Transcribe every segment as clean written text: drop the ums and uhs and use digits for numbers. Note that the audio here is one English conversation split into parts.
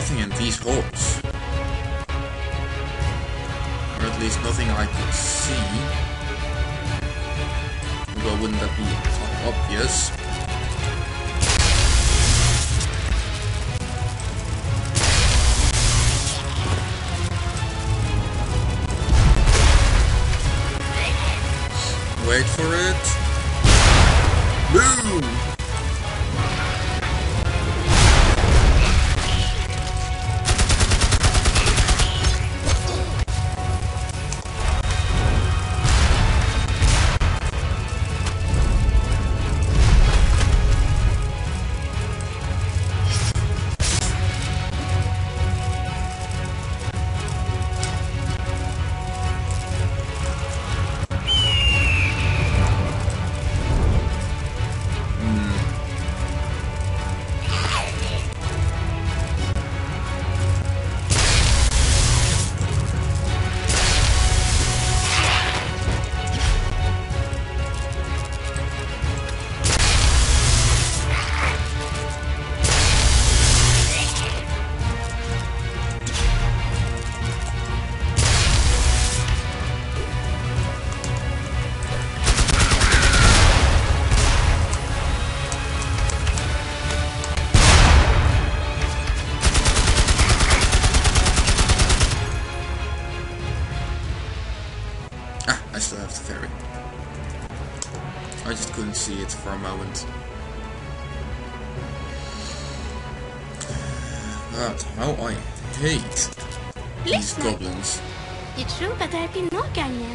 nothing in these holes. Or at least nothing I could see. Well, wouldn't that be obvious? Wait for it. Boom! I still have the ferry. I just couldn't see it for a moment. God, how I hate these goblins. Jag tror att det här är Pinocchio.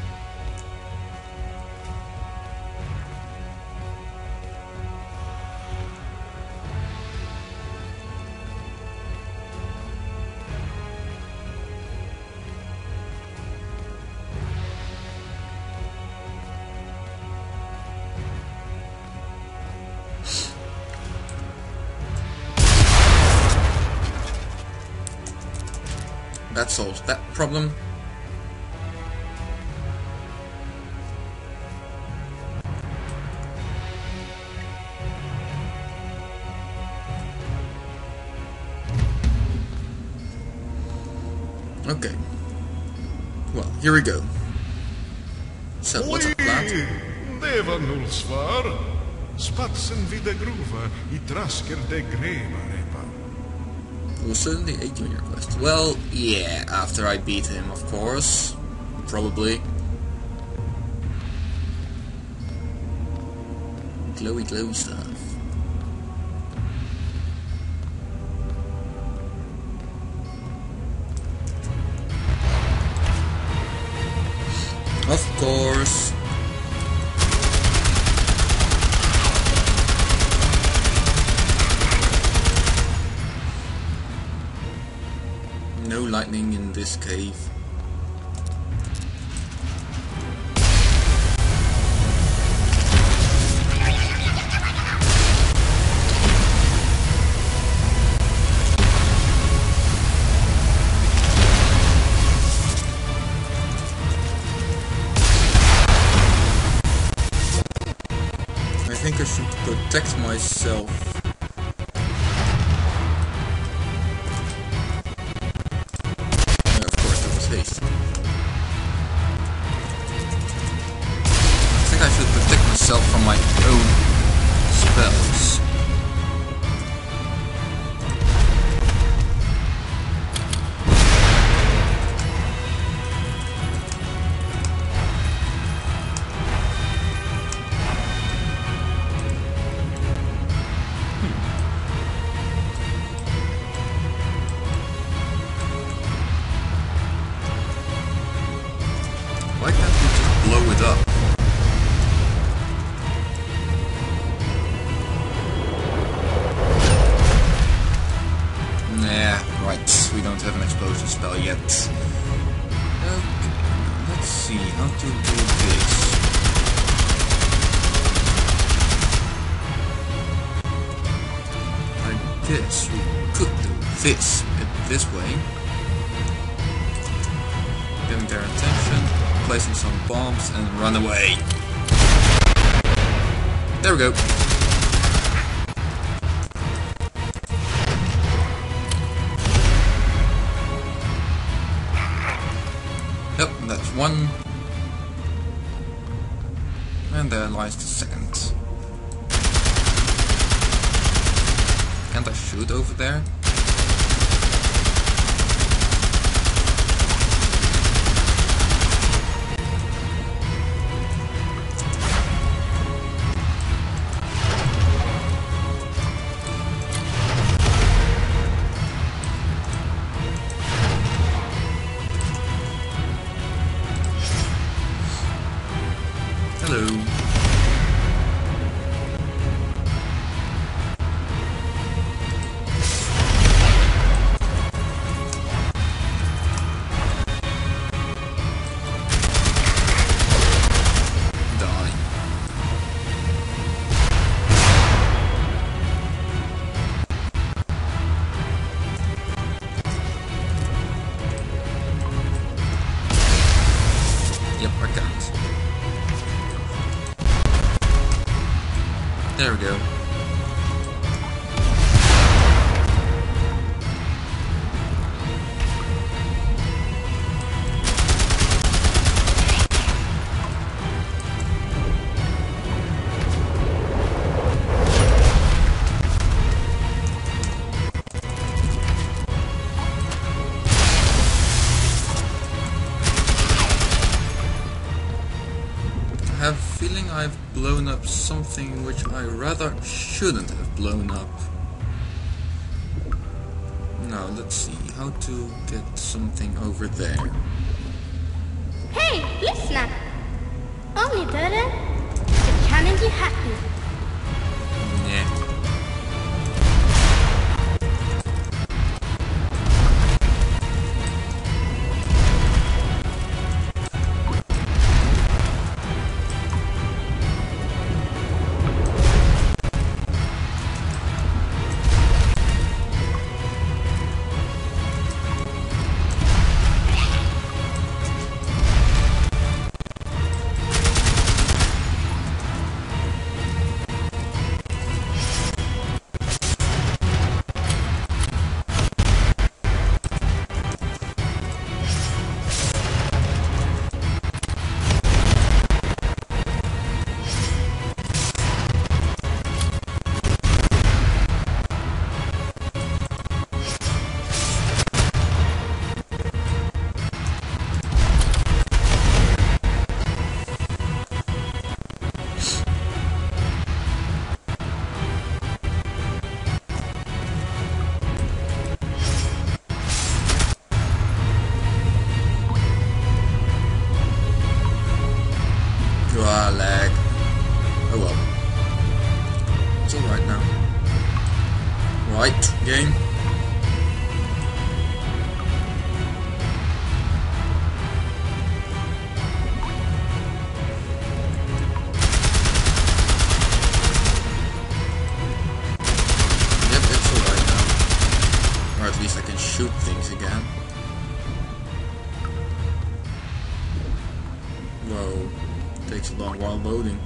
That solves that problem. Okay. Well, here we go. So, what's our plan? Det var nog svar. Spatsen vid det grova I trasker det grävare. Will suddenly a junior quest. Well, yeah, after I beat him, of course. Probably. Glowy, glowy stuff. Of course. No lightning in this cave. I think I should protect myself. Haste. I think I should protect myself from my own spells. Why can't we just blow it up? Nah, right, we don't have an explosion spell yet. Okay, let's see how to do this. I guess we could do this way. Getting their attention, placing some bombs, and run away. There we go. one. And there lies the second. Can't I shoot over there? Hello. Die. Yep, I can't. There we go. I have a feeling I've blown up something which I rather shouldn't have blown up. Now let's see how to get something over there. Hej, lyssna! Om ni dörren så kan den bli happy. Nej. Lag. Oh well. It's alright now. Right, game. Yep, it's alright now. Or at least I can shoot things again. Whoa. Takes a long while loading.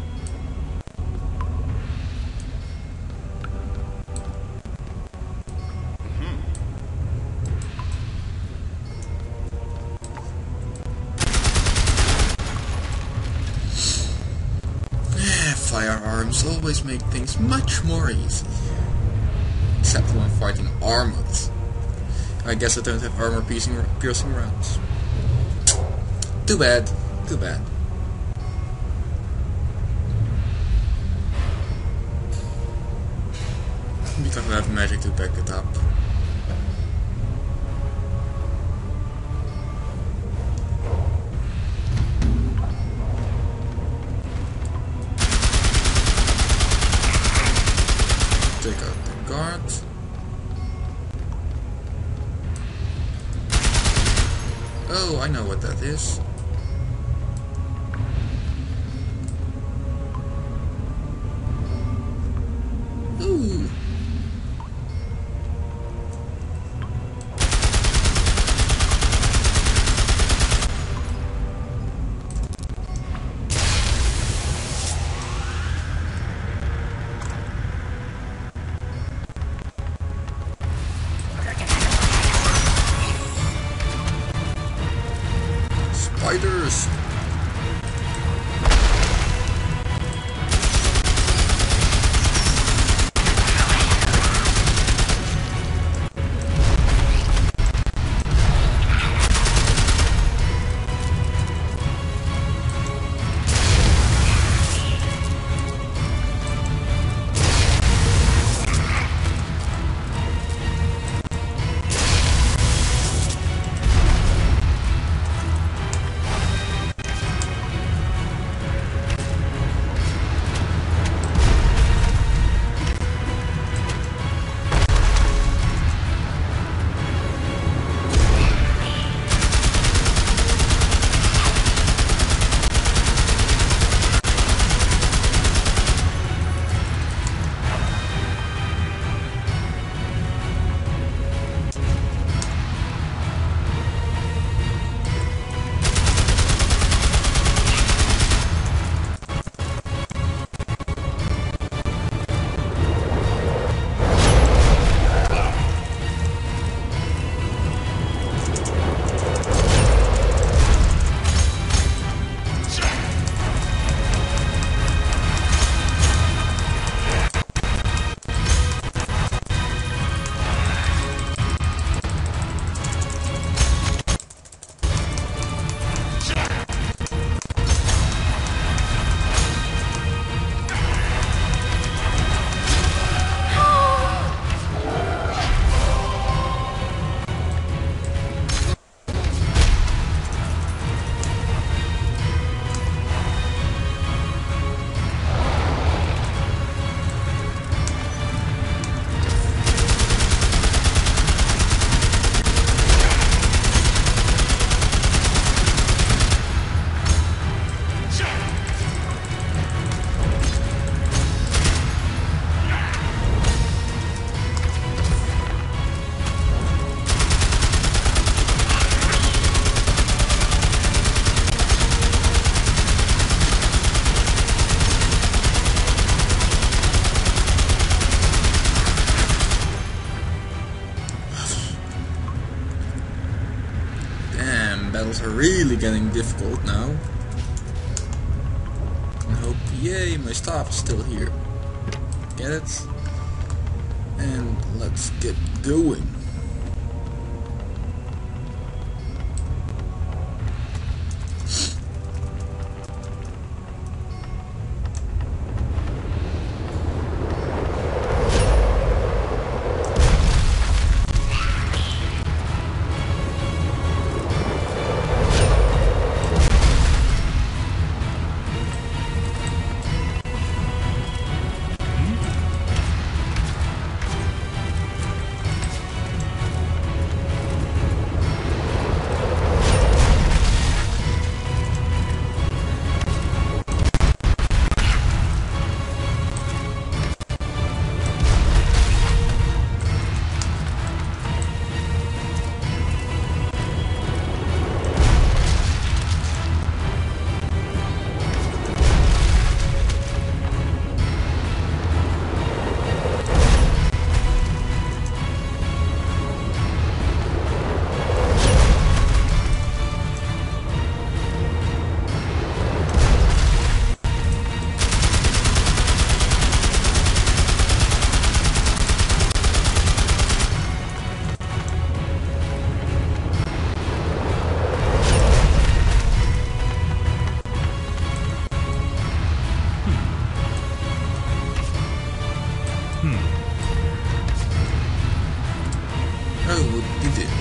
Firearms always make things much more easy. Except when fighting armored. I guess I don't have armor piercing rounds. Too bad. Too bad. Because I have magic to back it up. Take out the guard. Oh, I know what that is. Ooh. fighters. Battles are really getting difficult now. And hope, yay, my staff is still here. Get it? And let's get going. Oh, did it?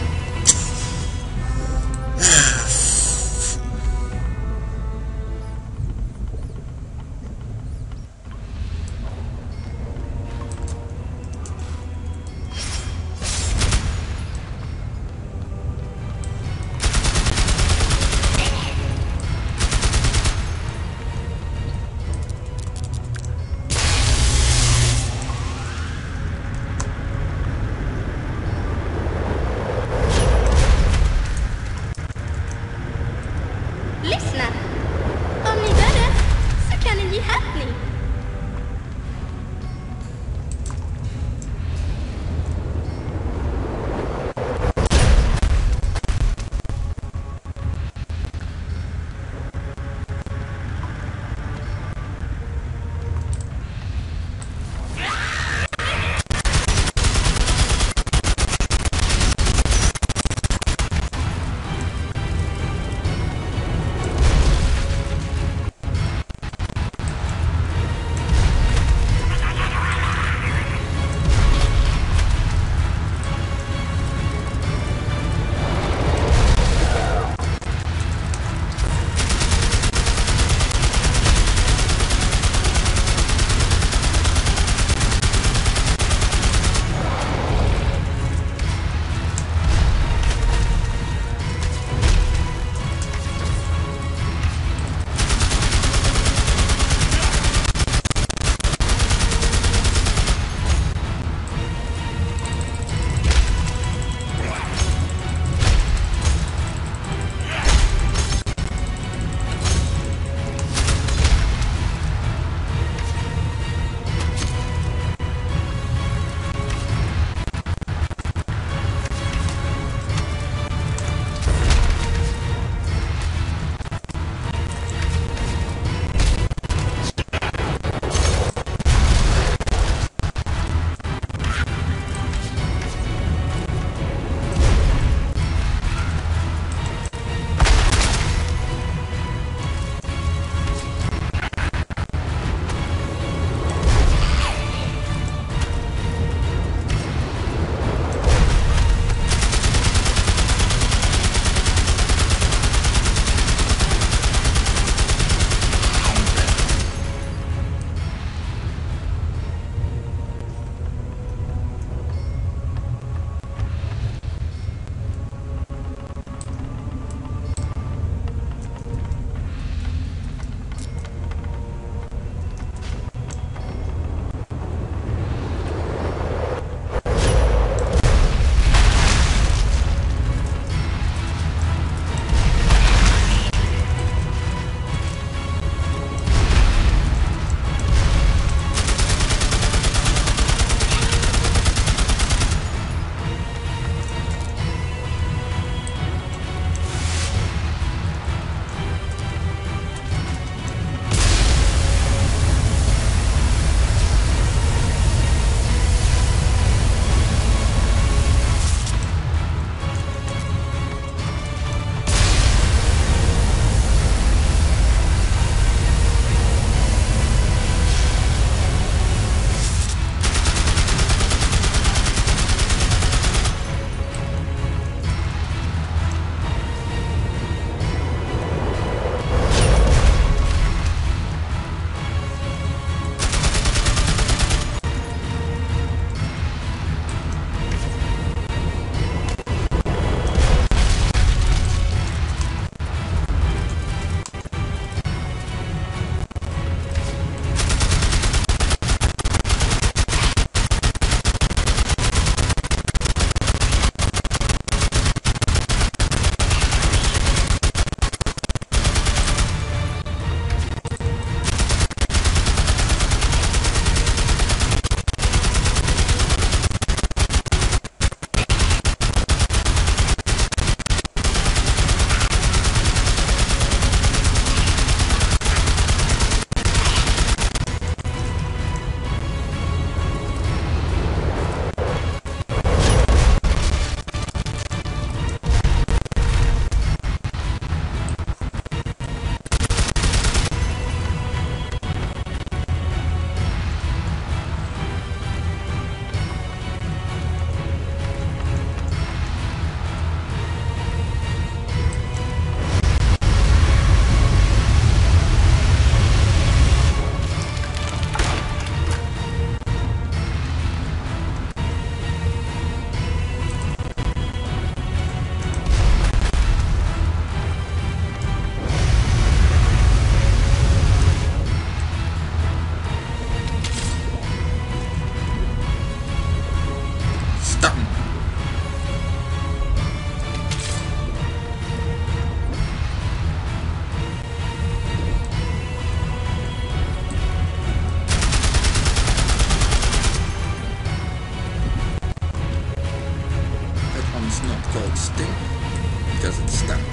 called Sting because it's stung.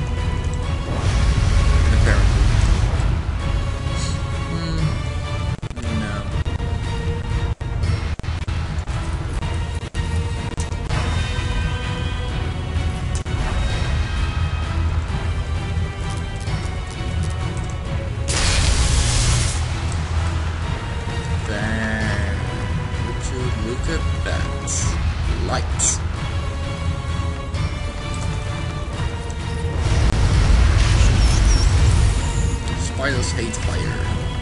Apparently. No. There. Would you look at that? Lights. Spiders hate fire.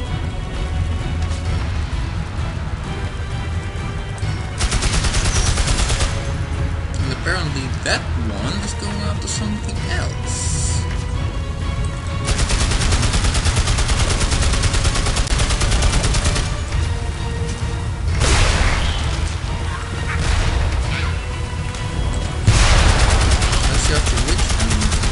And apparently that one is going after something else. Let's see after which one.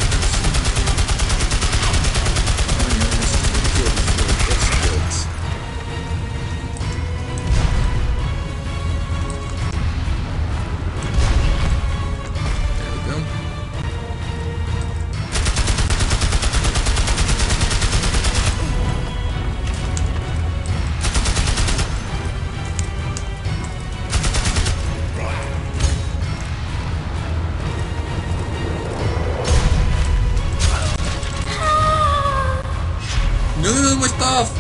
No, my stuff!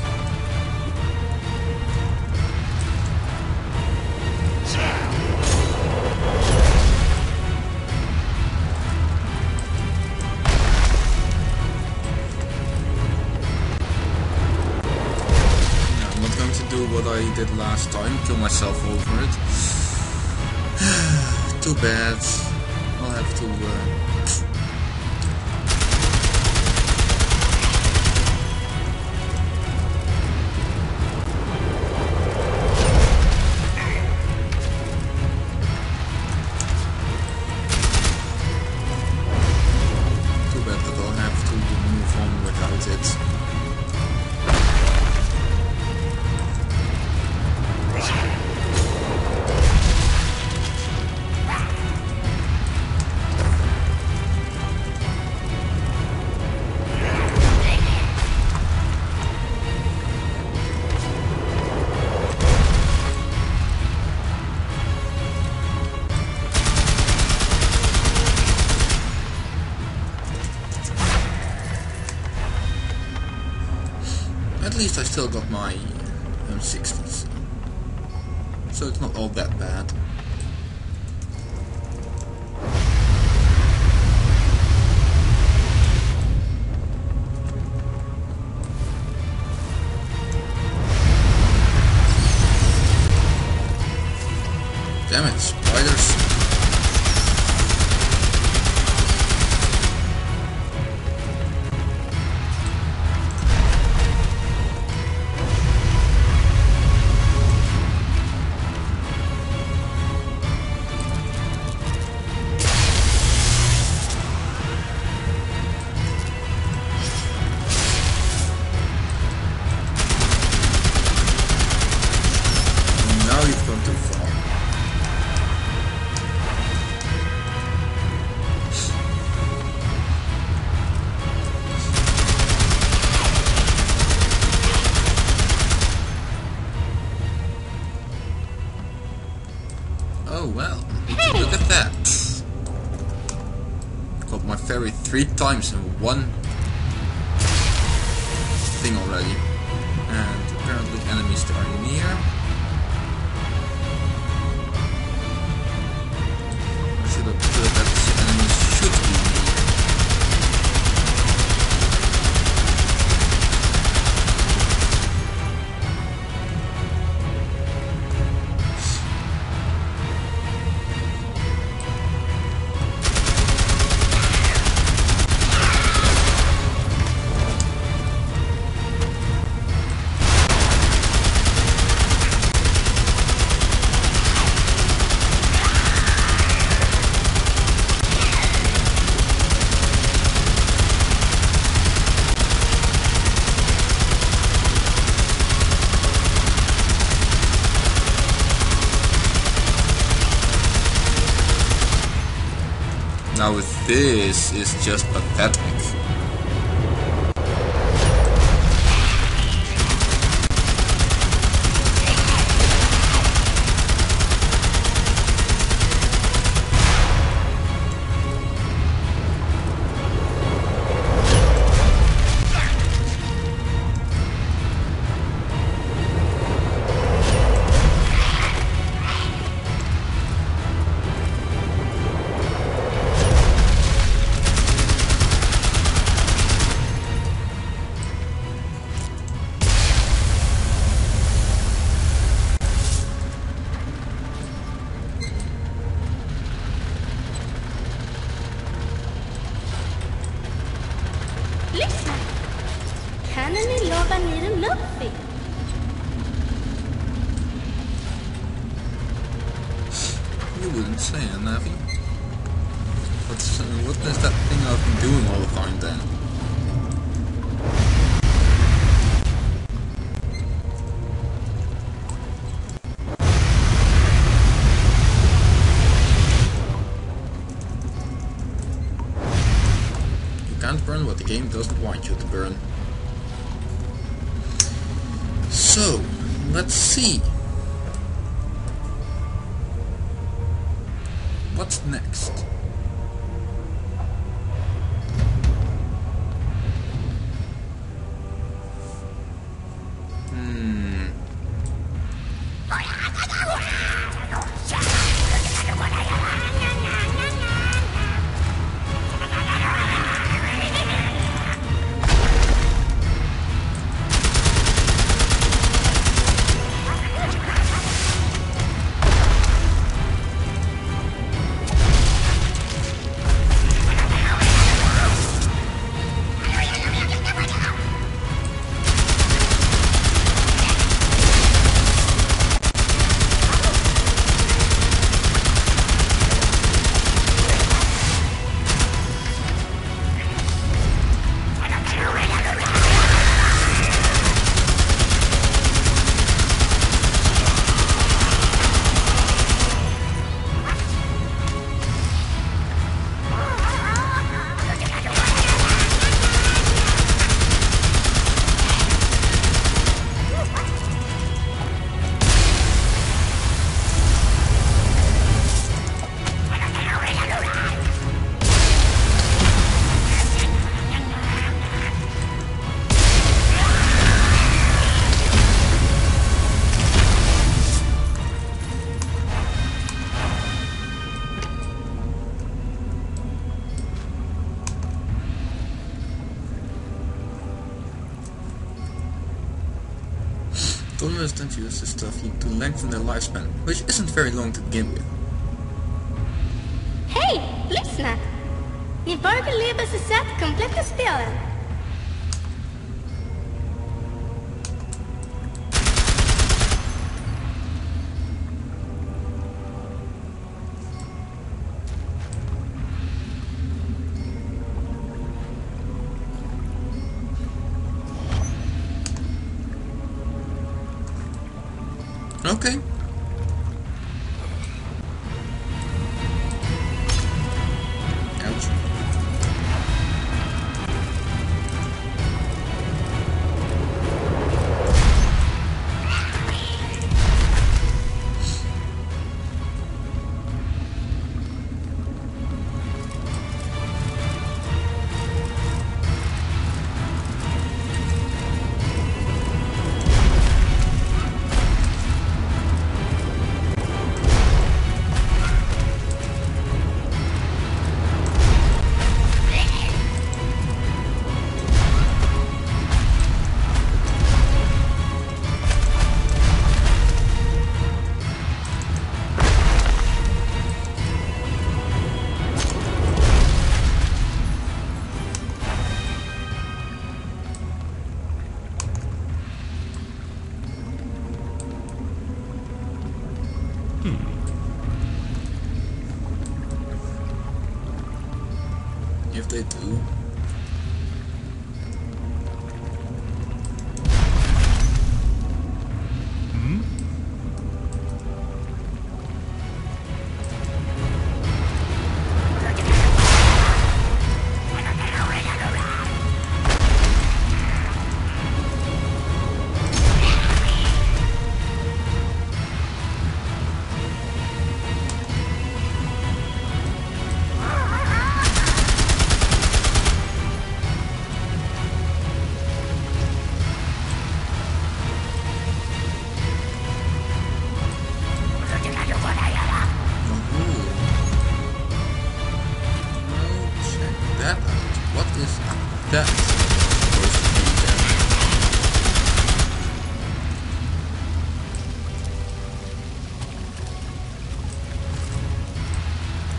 No, I'm not going to do what I did last time, kill myself over it. Too bad. I'll have to... it. At least I still got my M60s, so it's not all that bad. Damn it, spiders. Now you've gone too far. Oh well, look at that. Got my ferry 3 times in one thing already. And apparently enemies that are near. I should have put that the enemies should be near. Now this is just pathetic. Listen, Kanani loba nere Luffy. You wouldn't say it, Navi. What is that thing I've been doing all the time then? Can't burn what the game doesn't want you to burn. So, let's see. What's next? Toddlers don't use this stuff to lengthen their lifespan, which isn't very long to begin with. Hej, lyssna! Ni bör beleda sig sätt kompletta spelet. Okay. Ouch. If they do.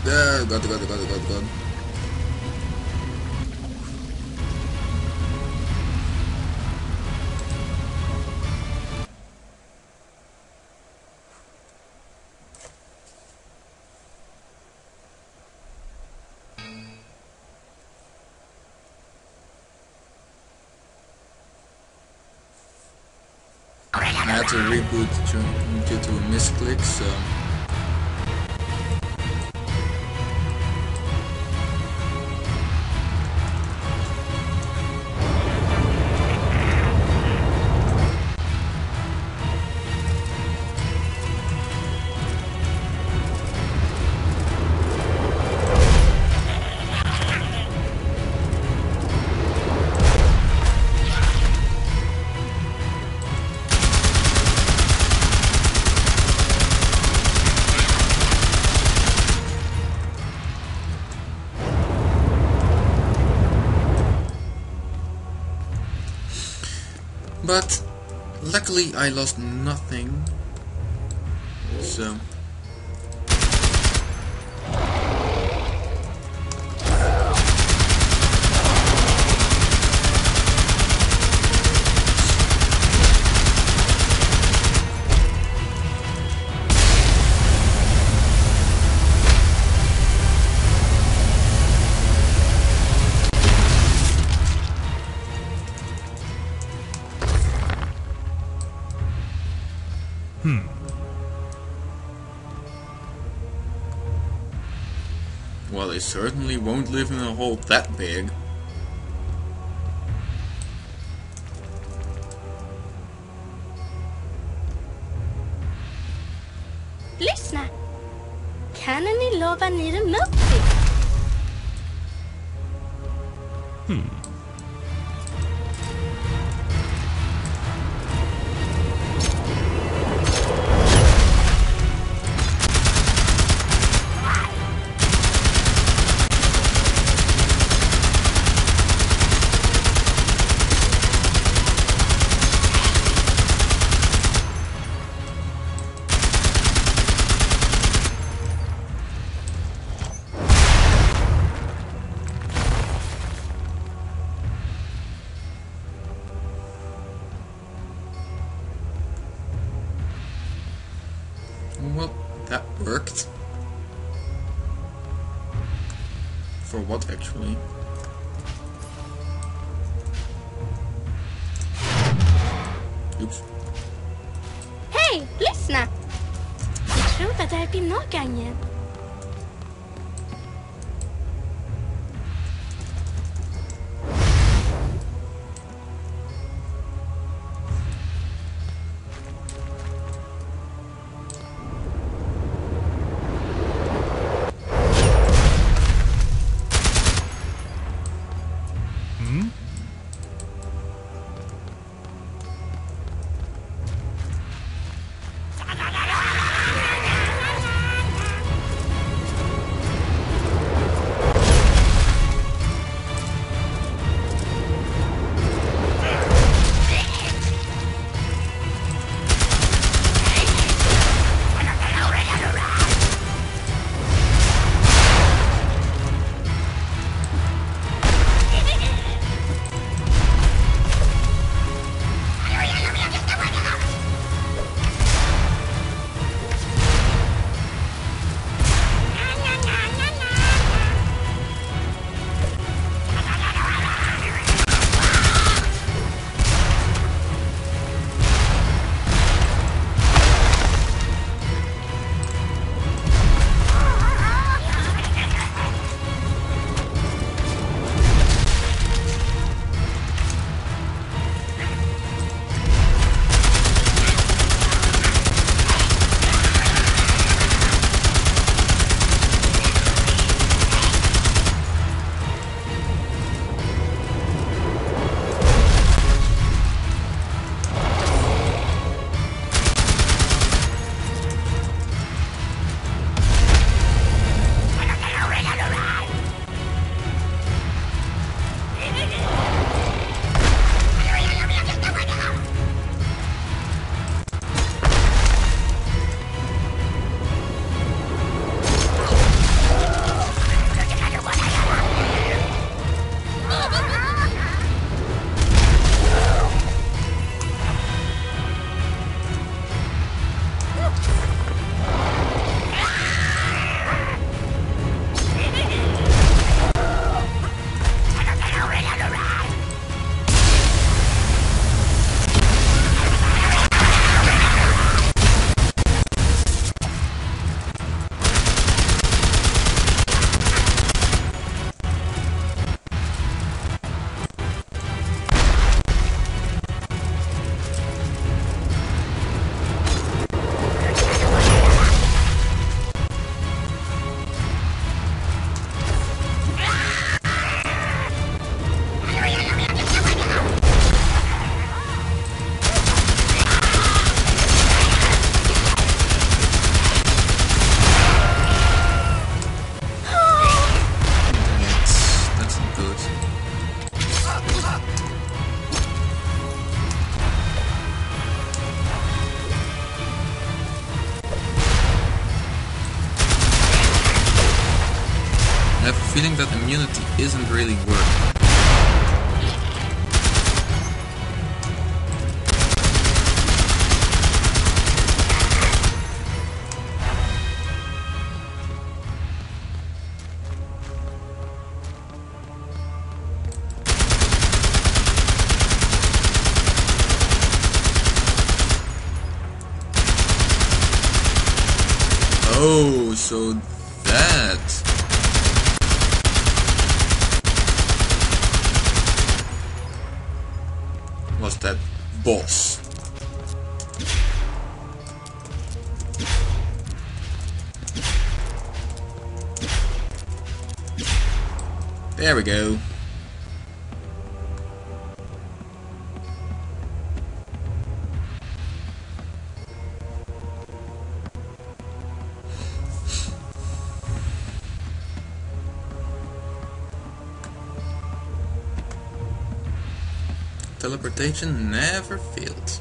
God. I had to reboot due to a misclick, so... But luckily I lost nothing, so... Well, they certainly won't live in a hole that big. Lyssna! Kan ni lova ni är möjligt? Well, that worked. For what, actually? Oops. Hej, lyssna! Jag tror att det är binågången. I have a feeling that immunity isn't really working. Oh, so that was that boss. There we go. Teleportation never failed.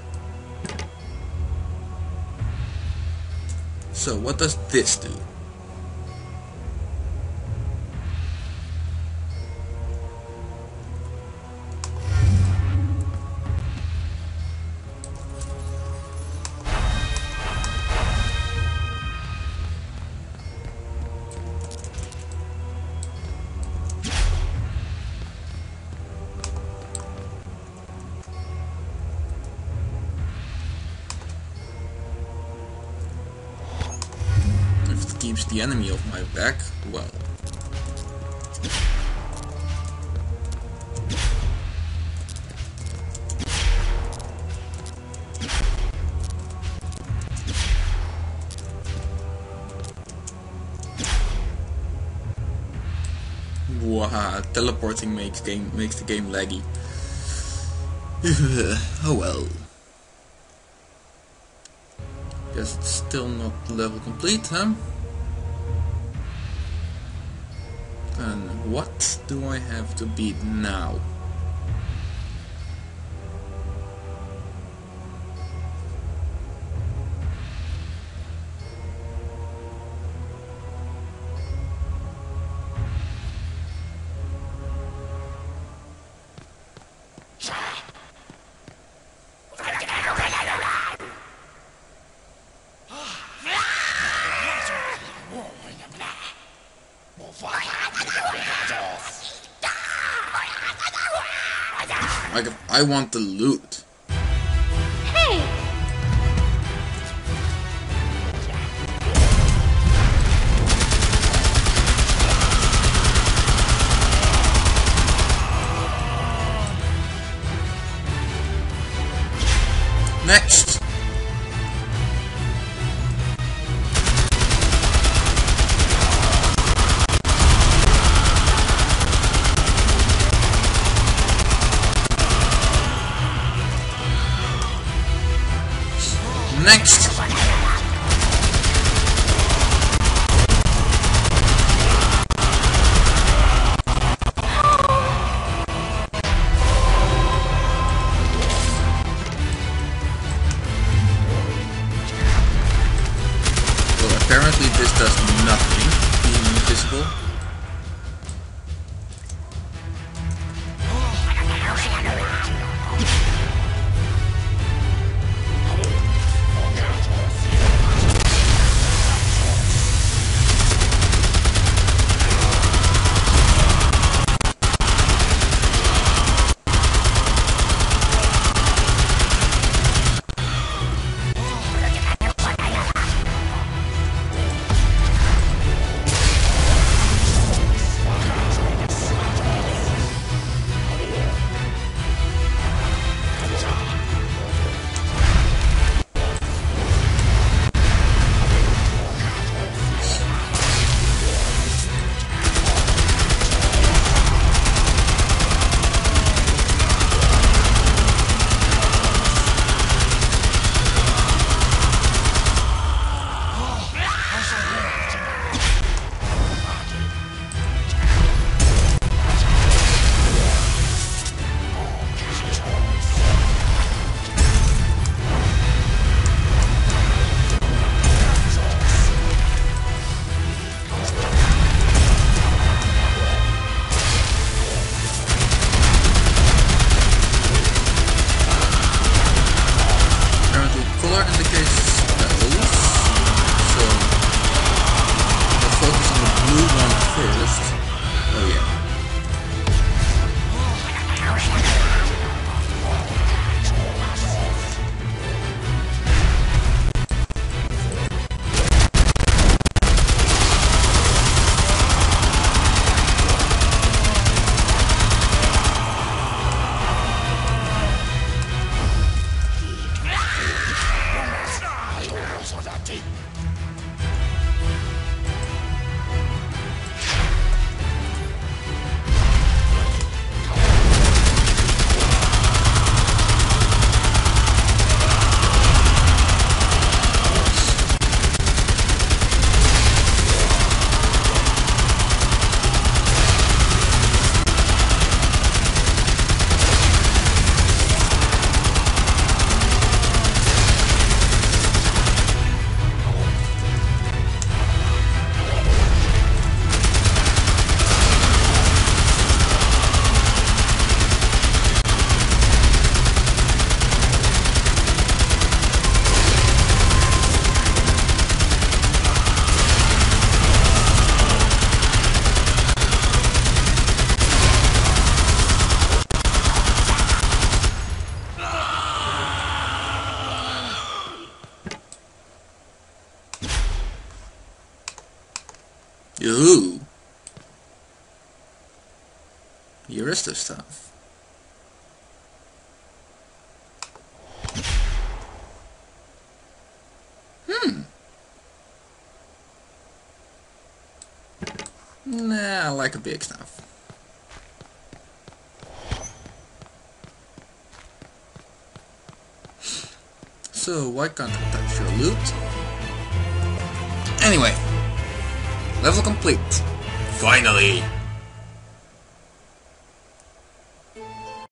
So what does this do? Keeps the enemy off my back, well. Wow, teleporting makes the game laggy. Oh well. Guess it's still not level complete, huh? And what do I have to beat now? I want the loot. Hey! Next! Next! Ooh. Heuristic stuff. Nah, I like a big stuff. So, why can't I touch your loot? Anyway, level complete. Finally!